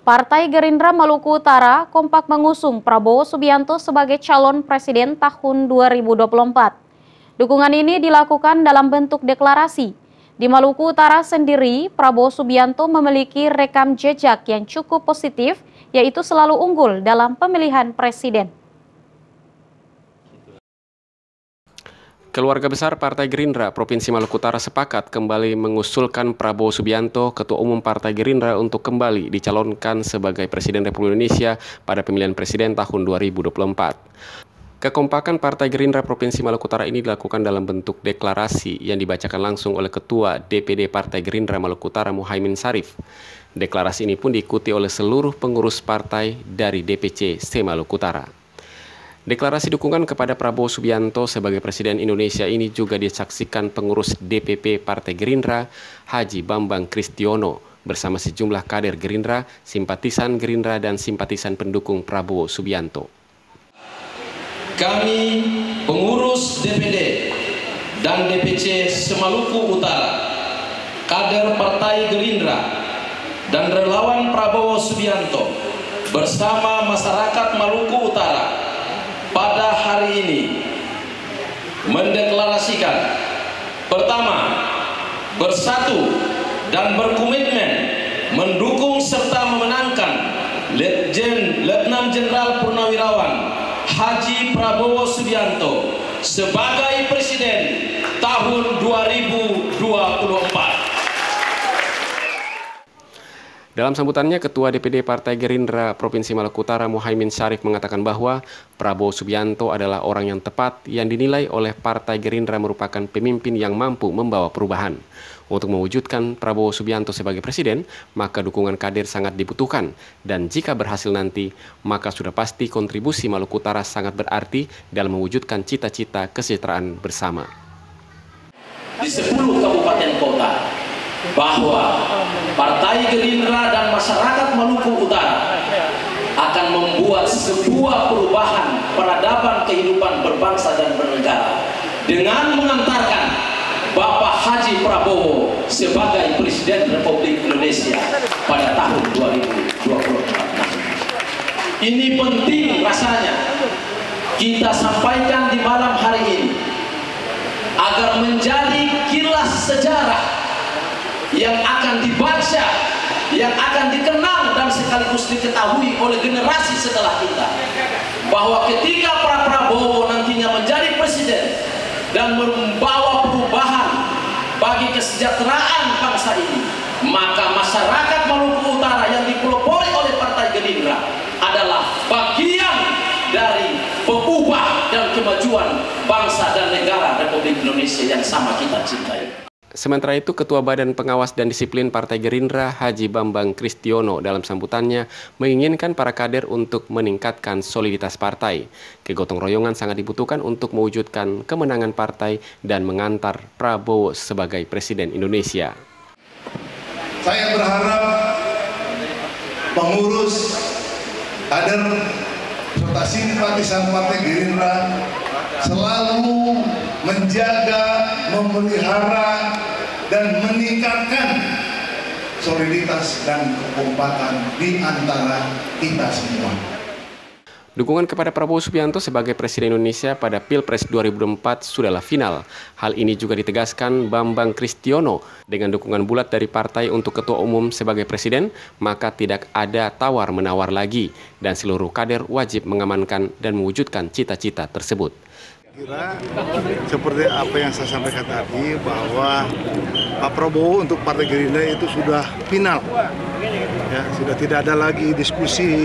Partai Gerindra Maluku Utara kompak mengusung Prabowo Subianto sebagai calon presiden tahun 2024. Dukungan ini dilakukan dalam bentuk deklarasi. Di Maluku Utara sendiri, Prabowo Subianto memiliki rekam jejak yang cukup positif, yaitu selalu unggul dalam pemilihan presiden. Keluarga besar Partai Gerindra Provinsi Maluku Utara sepakat kembali mengusulkan Prabowo Subianto, Ketua Umum Partai Gerindra, untuk kembali dicalonkan sebagai Presiden Republik Indonesia pada pemilihan presiden tahun 2024. Kekompakan Partai Gerindra Provinsi Maluku Utara ini dilakukan dalam bentuk deklarasi yang dibacakan langsung oleh Ketua DPD Partai Gerindra Maluku Utara Muhaimin Syarif. Deklarasi ini pun diikuti oleh seluruh pengurus partai dari DPC se-Maluku Utara. Deklarasi dukungan kepada Prabowo Subianto sebagai Presiden Indonesia ini juga disaksikan pengurus DPP Partai Gerindra Haji Bambang Kristiono bersama sejumlah kader Gerindra, simpatisan Gerindra dan simpatisan pendukung Prabowo Subianto. Kami pengurus DPD dan DPC se-Maluku Utara, kader Partai Gerindra dan relawan Prabowo Subianto bersama masyarakat Maluku Utara pada hari ini mendeklarasikan, pertama, bersatu dan berkomitmen mendukung serta memenangkan Letnan Jenderal Purnawirawan Haji Prabowo Subianto sebagai Presiden tahun 2024. Dalam sambutannya, Ketua DPD Partai Gerindra Provinsi Maluku Utara Muhaimin Syarif mengatakan bahwa Prabowo Subianto adalah orang yang tepat yang dinilai oleh Partai Gerindra merupakan pemimpin yang mampu membawa perubahan. Untuk mewujudkan Prabowo Subianto sebagai presiden, maka dukungan kader sangat dibutuhkan. Dan jika berhasil nanti, maka sudah pasti kontribusi Maluku Utara sangat berarti dalam mewujudkan cita-cita kesejahteraan bersama. Di 10 kabupaten kota, bahwa Partai Gerindra dan masyarakat Maluku Utara akan membuat sebuah perubahan peradaban kehidupan berbangsa dan bernegara dengan mengantarkan Bapak Haji Prabowo sebagai Presiden Republik Indonesia pada tahun 2024. Ini penting rasanya kita sampaikan di malam hari ini agar menjadi kilas sejarah yang akan dibaca, yang akan dikenang dan sekaligus diketahui oleh generasi setelah kita, bahwa ketika Pak Prabowo nantinya menjadi presiden dan membawa perubahan bagi kesejahteraan bangsa ini, maka masyarakat Maluku Utara yang dipelopori oleh Partai Gerindra adalah bagian dari pengubah dan kemajuan bangsa dan negara Republik Indonesia yang sama kita cintai. Sementara itu, Ketua Badan Pengawas dan Disiplin Partai Gerindra Haji Bambang Kristiono dalam sambutannya menginginkan para kader untuk meningkatkan soliditas partai. Kegotong royongan sangat dibutuhkan untuk mewujudkan kemenangan partai dan mengantar Prabowo sebagai Presiden Indonesia. Saya berharap pengurus, kader, serta simpatisan Partai Gerindra selalu menjaga, memelihara, dan meningkatkan soliditas dan kekompakan di antara kita semua. Dukungan kepada Prabowo Subianto sebagai Presiden Indonesia pada Pilpres 2024 sudahlah final. Hal ini juga ditegaskan Bambang Kristiono. Dengan dukungan bulat dari partai untuk Ketua Umum sebagai Presiden, maka tidak ada tawar-menawar lagi, dan seluruh kader wajib mengamankan dan mewujudkan cita-cita tersebut. Kira seperti apa yang saya sampaikan tadi, bahwa Pak Prabowo untuk Partai Gerindra itu sudah final, ya, sudah tidak ada lagi diskusi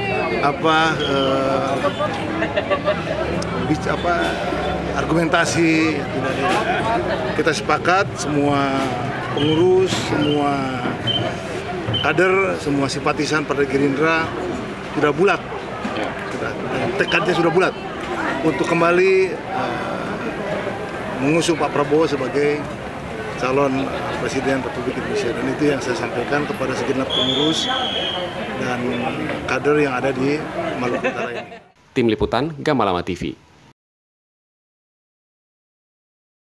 argumentasi. Kita sepakat, semua pengurus, semua kader, semua simpatisan Partai Gerindra sudah bulat, tekadnya sudah bulat untuk kembali mengusung Pak Prabowo sebagai calon Presiden Republik Indonesia. Dan itu yang saya sampaikan kepada segenap pengurus dan kader yang ada di Maluku Utara ini. Tim Liputan Gamalama TV.